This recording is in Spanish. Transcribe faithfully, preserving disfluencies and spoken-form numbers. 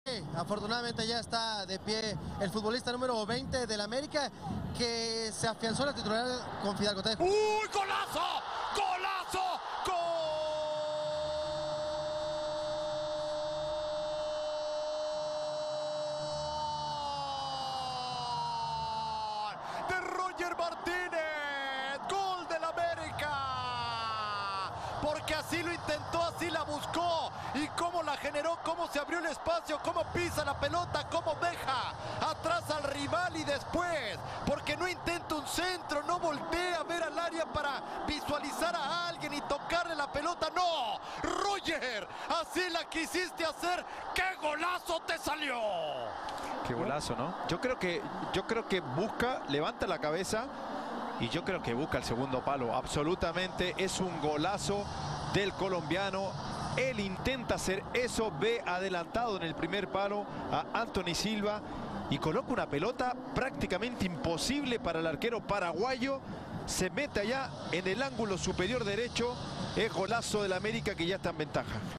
Afortunadamente ya está de pie el futbolista número veinte del América, que se afianzó la titularidad con Fidalgo. ¡Uy, golazo! ¡Golazo! ¡Gol! De Roger Martínez, gol del América, porque así lo intentó, así la buscó, y cómo la generó, cómo se abrió el espacio, cómo pisa la pelota, cómo deja atrás al rival, y después, porque no intenta un centro, no voltea a ver al área para visualizar a alguien y tocarle la pelota, no, Roger, así la quisiste hacer, ¡qué golazo te salió! Qué golazo, ¿no? Yo creo que, yo creo que busca, levanta la cabeza y yo creo que busca el segundo palo. Absolutamente es un golazo del colombiano. Él intenta hacer eso, ve adelantado en el primer palo a Anthony Silva y coloca una pelota prácticamente imposible para el arquero paraguayo. Se mete allá en el ángulo superior derecho. Es golazo del América, que ya está en ventaja.